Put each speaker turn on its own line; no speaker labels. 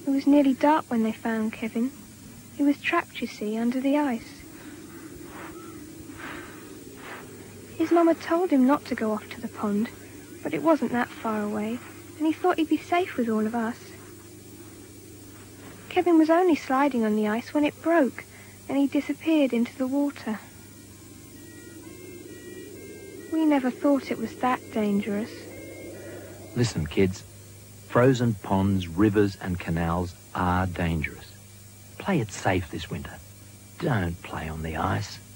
It was nearly dark when they found Kevin. He was trapped, you see, under the ice. His mum had told him not to go off to the pond, but it wasn't that far away, and he thought he'd be safe with all of us. Kevin was only sliding on the ice when it broke, and he disappeared into the water. We never thought it was that dangerous.
Listen, kids. Frozen ponds, rivers and canals are dangerous. Play it safe this winter. Don't play on the ice.